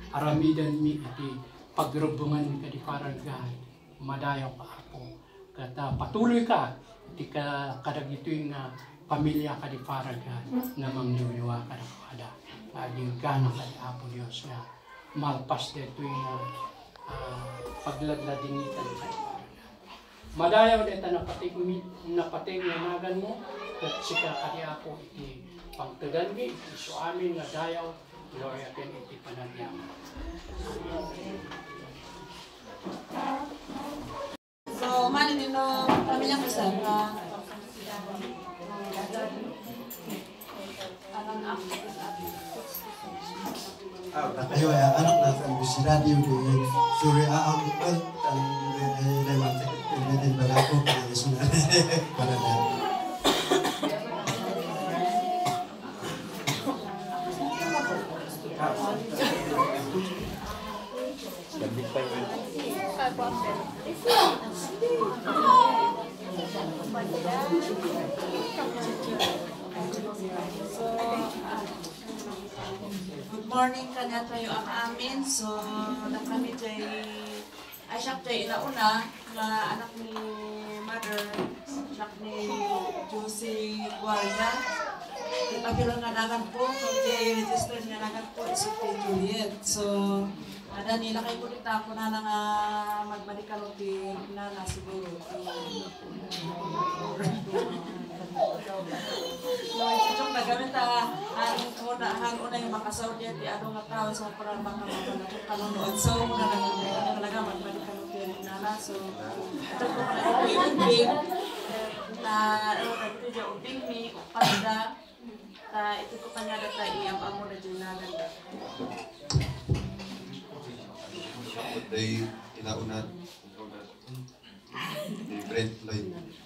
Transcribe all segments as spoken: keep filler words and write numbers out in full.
aramidan mi iti pagrubungan mi kadi paragay madayaw ka ako kata patuloy ka iti ka kadagitoy nga pamilya kadi paragay nga mangyuyuwa ka na kada aging gana kadi Apo Diyos nga malpas ditoy nga uh, pagladladingitan kadi paragay madayaw dito napatig napatig nga nagan mo kat sika kadi Apo iti pangtagan mi iso amin nga dayaw gloria ken iti panagyaman. So, mani nino pamilya ko sa ayo ya anak na si radio di suri aam kan dan lewat ini balaku pada sudah pada good morning kanya tayo ang amin. So, na kami jay ay siya jay inauna na anak ni mother, anak ni Josie Guardia. Ipagkilong nga nagan po, kung jay registered nga nagan po, isip kay Juliet. So, ada nila kay kulita ko na nga magbalikan o na na siguro. So, itong nagamit ang haring una, haring una yung makasaw niya, di ano nga tao sa parang mga mga kanunood. So, muna lang talaga magbalikan o na na. So, ito po na ito yung ubing na ito yung ubing ni Upanda. Ito ko kanya data iyam-amo na dyan na ganda. Day inaunat ni Brent Lloyd.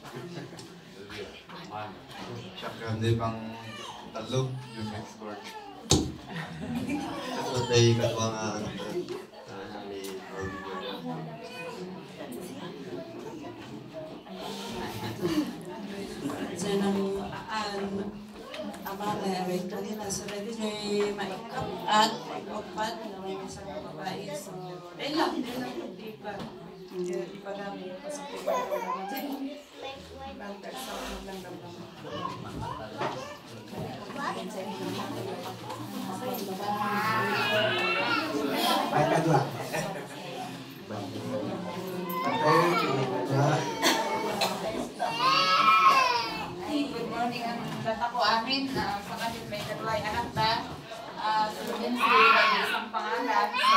Siya day pang talo yung next court. so day kadwa nga anak ni Saya nang aan amala ay kanina sa ready may maikap at opat na may isang babae. So, ay lang, ay lang hindi pa. Hindi pa namin pasok ko ba naman dyan. Bangkag sa lang naman. ay kadwa Good morning ang data ko amin uh, sa kanil may kadway anak ta uh, tulungan si isang pangalan so,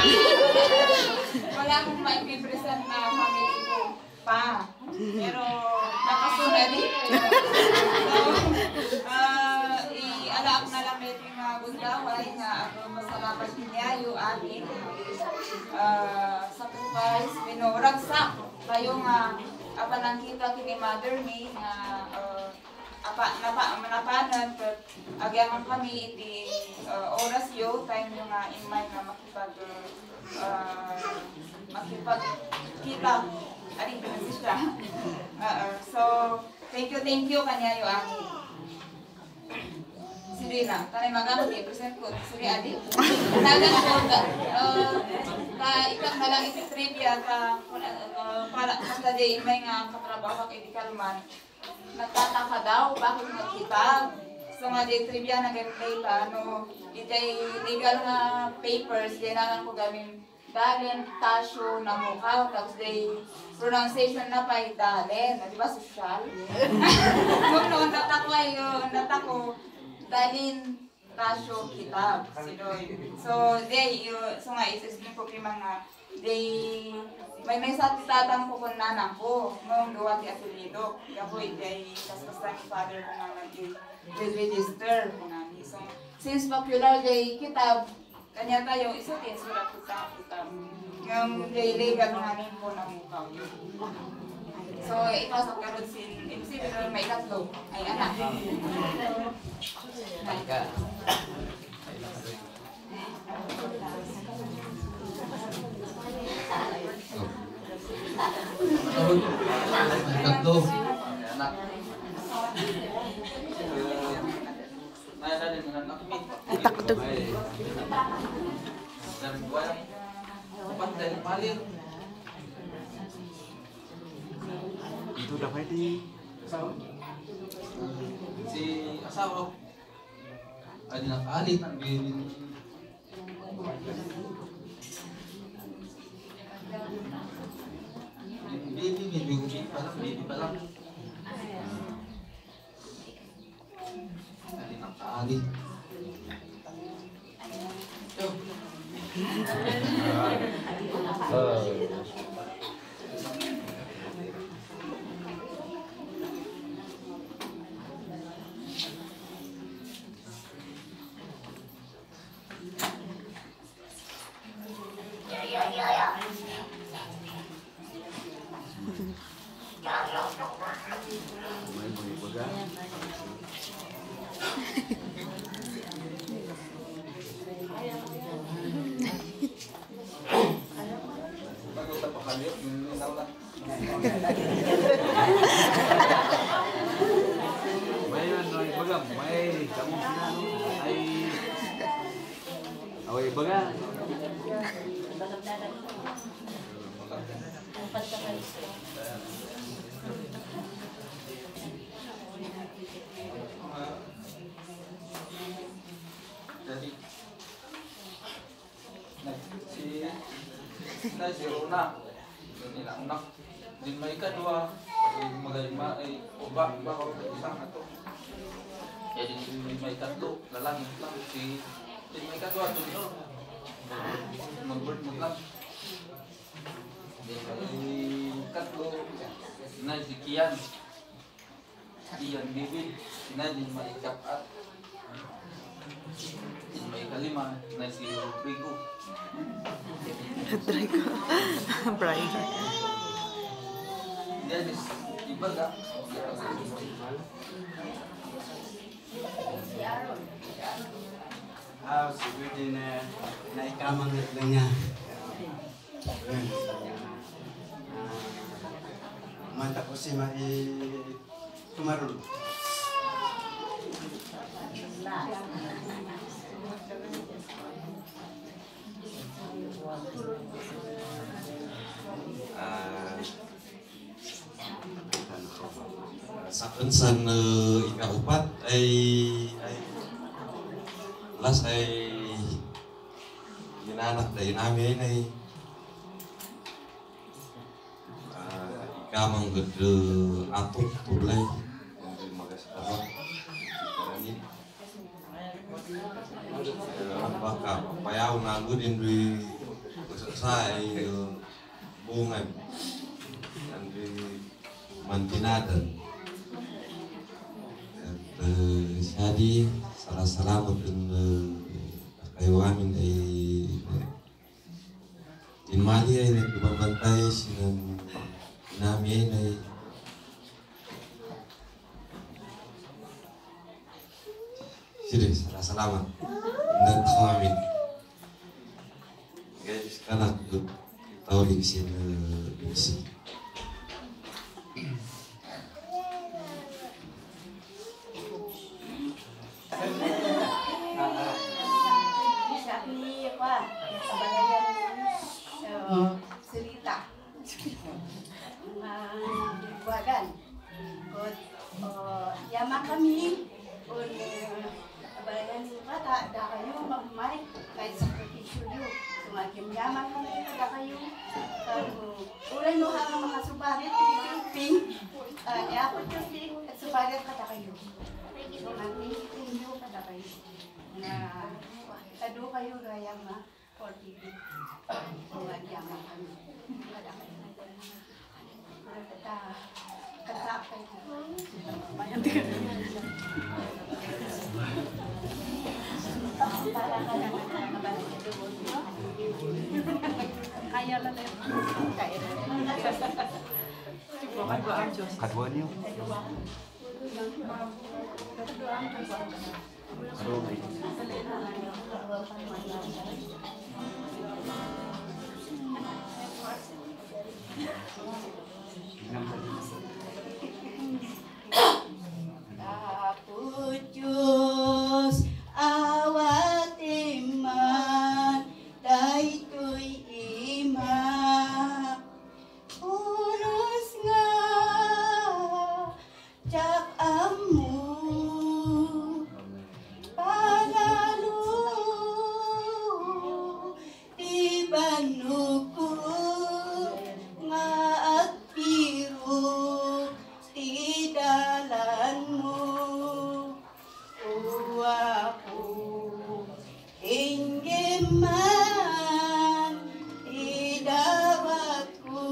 wala akong maipipresent na family ko pa pero nakasunod din so uh, i-alaak na lang ito yung mga gundaway nga ako masalamat niya yung amin uh, sacrifice minuragsak kayo nga apa lang kita kini mother me nga uh, apa napa manapanan but agyangan kami iti uh, oras yo time yung nga imay nga makipag uh, makipag kita ari siya uh, so thank you thank you kanya yo ani Siri na tanay magamit i-present ko Siri adi nagan ko uh, ka ikang nalang iti trivia ka uh, para basta di imay nga katrabaho kay di kalman nagtataka daw bakit nagkipag so nga di trivia na gameplay pa ano iti legal nga papers di nalang ko gamin Dalen Tasyo na mukha tapos di pronunciation na pa Dalen di ba social kung noon natako ayo natako Dalin Tasyo kitab so they so nga isa-isip ko yung mga they may may sa titatang ko kung nanang ko noong duwa ti apelido ako iti kasbasta ni father ko nga nag-register ko nani so since popular day kitab kanya tayo isa din surat ko sa kitab yung daily gano'anin ko na mukha so ikaw sa karod sin M C pero may tatlo ay anak Naika Tatlo. Anak. Ay, takto. Dan dua tempat dari palir. Itu udah pwede. Si asawa. Ada nak alit ang bilin. Baby, baby, baby pa lang, baby pa lang. Ada nak alit. Bayan, ay bagam, may kamu sinano ay away baga. Jadi nah, si na si Rona ini nak unak din may kadua magalima ay uba ba ko isang ato jadi may tatlo lalaki lang si din may kadua tulo mag-bird mo lang din may katlo na si Kian Kian Bibin na din may kapat din may kalima na si Rodrigo Rodrigo Brian. Jadi iba gak? Ah, siguro din na naikamang lang niya. Mata ko si Mai Tumarul. Ah, sa pensan uh, ikaupat ay ay las ay ginanak dari namin ay uh, ikamang gede atuk tulay yang magasarap karani baka payaw nago din di selesai bunga dan di mantinadan. Jadi salah salamat dan kayo amin ay in Mali ay nagbabantay sinan namin ay sige salah salamat dan amin guys karena tahu di sini di sini cerita buagan yama kami un bayan bata da kayo mamay kahit sa profesyon sumagim yama kami da kayo ulay mo hang mga subarit ping ya ako ping subarit ka da kayo sumagim pinyo ka da kayo na kado kayo rayama forty sumagyaman kami kada kayo kata kata kayo bayan din para ka na mabalik doon no kaya lang kaya Kadua niyo. Adobe. Diyos awat iman dahil man idawat ko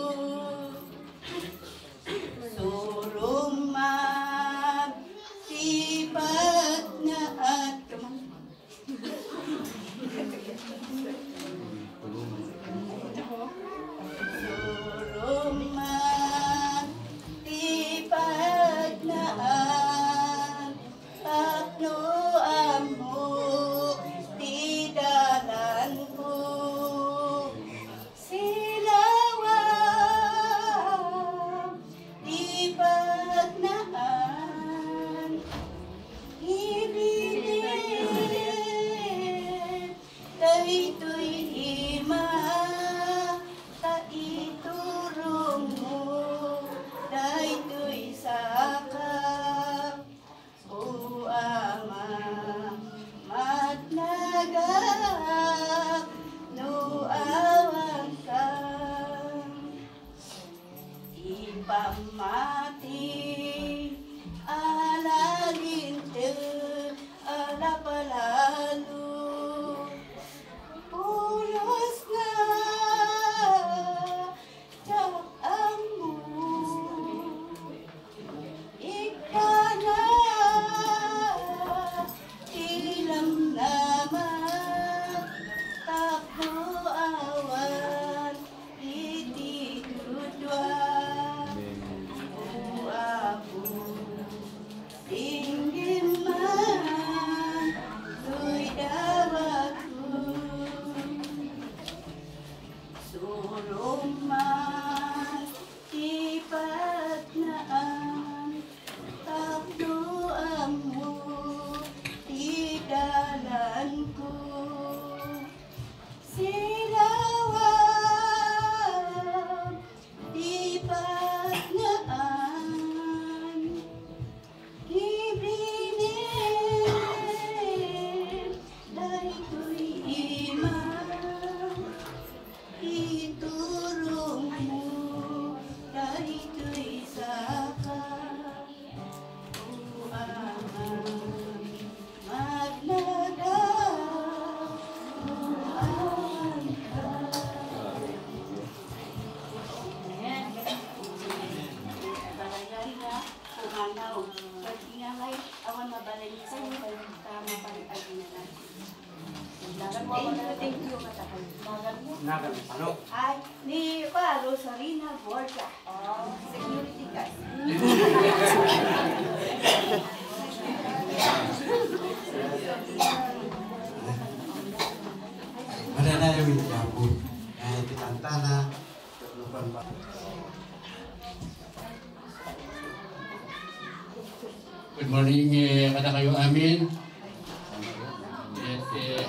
surong man tibat na at surong man tibat na at takno amo tidalan ko silawan tibat na at ibilin dahito'y ima taiturong mo dahito'y sakap o ama magnagak no awang ka ipamati alalinte alapalalo pulos na ang mo ikana ilam naman tapo awan iti tudwan uapu tingin man tuy dawatku surong man tipat naan takdoan mo tidalan ko silawan tipat naan ibilin dahito'y ima iturong mo dahito'y sakap o ama magnagang o angka. Balay na kumanaw pag-ingangay awan mabalay sa inyo kay tama pag-agi na natin. Thank you, matakal. Nagal, ano? Ay, ni pa, Rosarina Borja. Oh, security guard. Madadayo yung yapon. Kaya tinantana. Lupan pa. Good morning, eh, kada kayo amin. At, eh,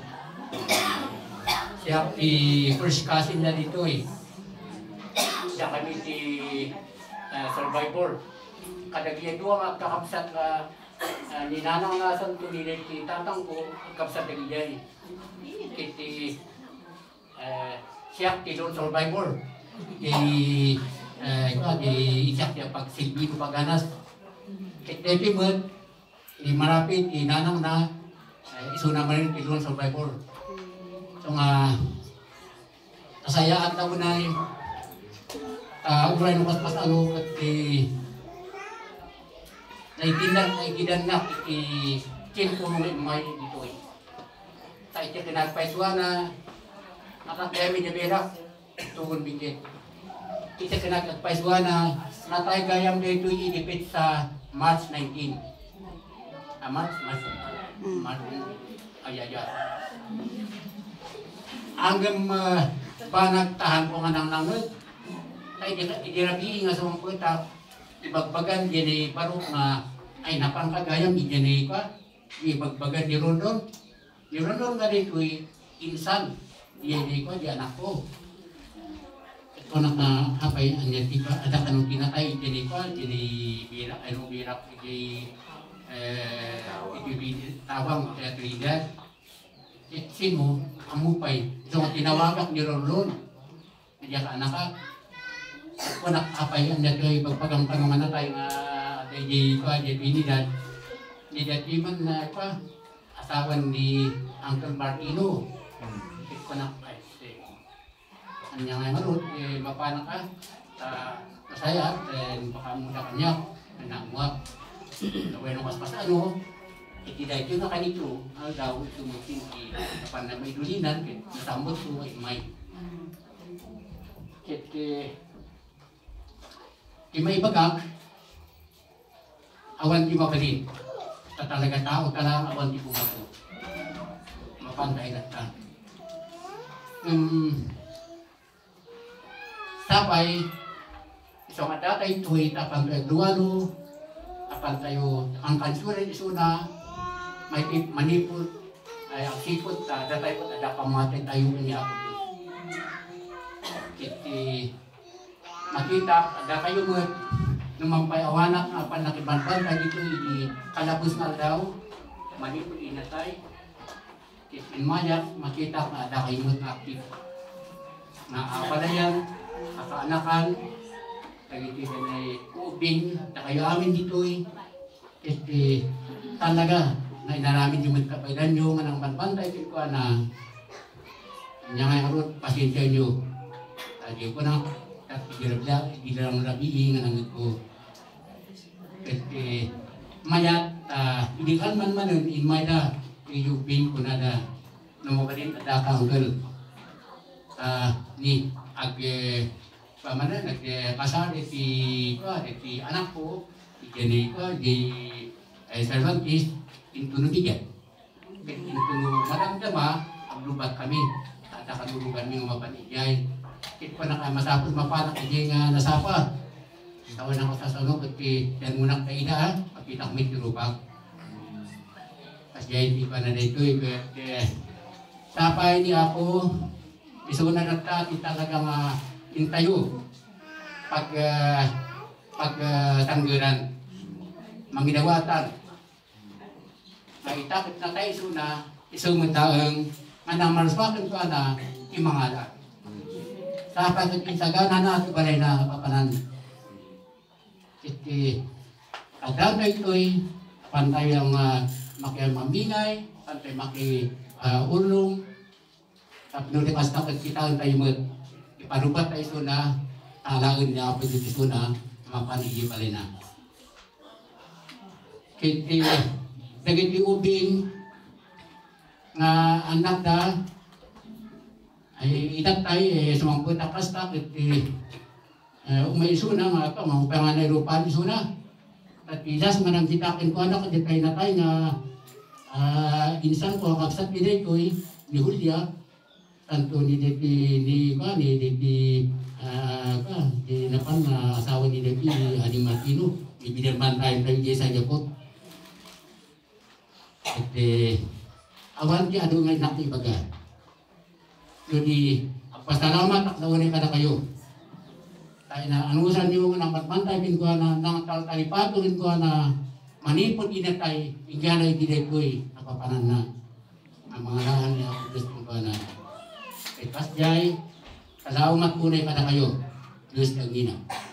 siya i first cousin na dito eh. Siya kami si uh, survivor. Kadagya doang kakapsat ka uh, ninanang nasan to nilay ti tatang ko kakapsat na giyay. Kiti uh, siya ti doon survivor. Di uh, ito di isak niya pag silbi ko paganas. Kiti mo di marapit di nanang na uh, iso naman ti doon survivor. So nga kasayaan na mo na yung uh, uray no pas ano kati naitindan naikidan na kiti kin ko nung may dito eh. Sa iti kinagpaiswa na nakakayami niya berak tugon bigit. Iti kinagpaiswa na natay gayam dito inipit sa March nineteenth. Ah, March? March? March? Ayaya. Hanggang uh, panagtahan ko nga ng nangod. Kaya idirabihin nga sa mga punta, ibagbagan din ay barok nga ay napangkagayam, din ay pa, ibagbagan ni Rondon. Ni Rondon nga dito ay insan, din ay ko, di anak ko. Ito nakahapay, ang yati pa, ada ka nung pinatay, din ay ko, din ay birak, ay nung birak, di ay tawang kaya trinidad. Sino, amupay, so tinawagak ni Rondon. Kaya ka anak ka. Kung nakapay, ang nato ay pagpagang manatay nga di ko, di binidad. Di dati man na pa, asawan ni Uncle Martino. Ikit ko na kahit eh. Kanya nga marot, eh, mapana ka. Uh, masaya, then baka muna kanya, nanangwag. Naway nung kaspas ano, itiday ko na kanito, ang daw tumutin ki, kapan na may dulinan, kit nasambot ko ay may. Kit eh, di may bagak, awan di mabalin. Ta talaga tao ka lang, awan di bumato. Mapantay na ta. Um, Tapay, isang adatay tuwi tapang duwalo, apan tayo ang kansuran isuna, may manipot, ay ang sipot, datay po, ada pamatay tayo niya ako. Kiti, makita, ada kayo mo, numampay awanak, apan nakibanban, tayo dito, kalabos na daw, manipot inatay. Kiti, mayak, makita, ada kayo mo aktif. Na apalayan, kakaanakan, kagitigan ay ubing, na kayo amin dito eh. Kasi talaga, na inaramin yung magkapailan nyo, manang banbantay ko na niya nga harot, pasensya nyo. Tadi ko na, at igirabla, igilang rabihin, nga nangit ko. Kasi mayat, hindi kan man man, in may da, iyubing ko na da, namabalin at akanggal. Ni, ag pamana nagpasar iti ko iti anak ko iti ko di ay Cervantes intuno tiga intuno maramdama ang lubat kami at akalulugan mi mapanijay kit ko na masapos mapana kay nga nasapa taon ako sa sunog iti dan munak kay ida kapita ko mit rupak kasi iti pa na dito eh tapay ni ako isuna nagta talagang uh, intayo pag uh, pag uh, tanggeran mangidawatan naitakit na tayo isuna isang mataang anang maluswakan ko na imangala sa pagkakintagana na ito balay na kapanan iti agam na ito'y pantay ang uh, makiamamingay pantay maki uh, ulong tapos nung pas takot kita tayo mag iparubat tayo so na talagan niya po dito so na mapanigi pala na. Kiti nagiti ubing nga anak na ay itat tayo eh sumangkot na kastak iti umay so na nga ito mga panganay rupan so na at ilas manang titakin ko anak at tayo na tayo na uh, insan ko kapsat nila ko eh ni Julia tanto ni Depi ni pa ni Depi ah pa di napan na asawa ni Depi ni Adi Martino ibigay man tayo tayo sa Japon at eh awan ki ado nga nakti baga jadi pasalamat ak dawani kada kayo tayo na anusan niyo nga matmantay bin ko na nang tal tali paturin ko na manipon inatay ingana ibigay ko napapanan na ang mga lahan ni ako gusto ko na ipas jay, salamat punay kada kayo. Diyos ang gina.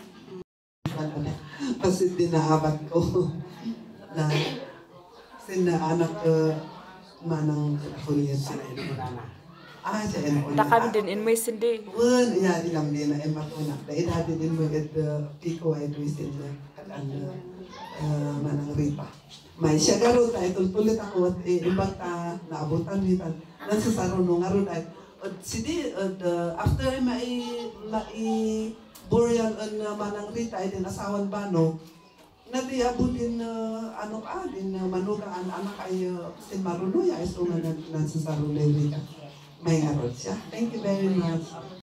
Kasi dinahabat ko na sinaanak ke manang kuliah sa Indonesia. Ah, sa Indonesia. Takam din in may sindi. Wen, ya ilam din na ematuna. Dahil hati din mo at piko ay twisted na kalaan manang ripa. May siya garo tayo tultulit ako at ibang ta naabutan nitan. Nasa sarunong garo tayo. Sidi uh, after mai mai burial an uh, manang Rita din asawan bano nati abudin uh, ano ka din uh, manuga an anak ay uh, sin maruno ya iso nga nan sa sarunay Rita may ngarot siya. Thank you very much.